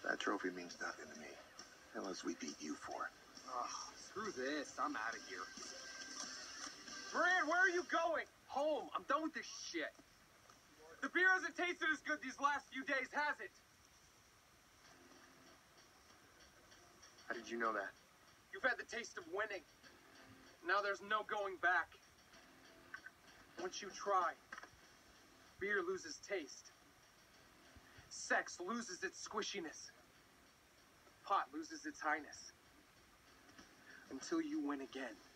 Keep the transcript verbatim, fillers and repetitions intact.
That trophy means nothing to me, unless we beat you for it. Ugh, screw this. I'm out of here. Brand, where are you going? Home. I'm done with this shit. The beer hasn't tasted as good these last few days, has it? How did you know that? You've had the taste of winning. Now there's no going back. Once you try, beer loses taste. Sex loses its squishiness. Pot loses its highness. Until you win again.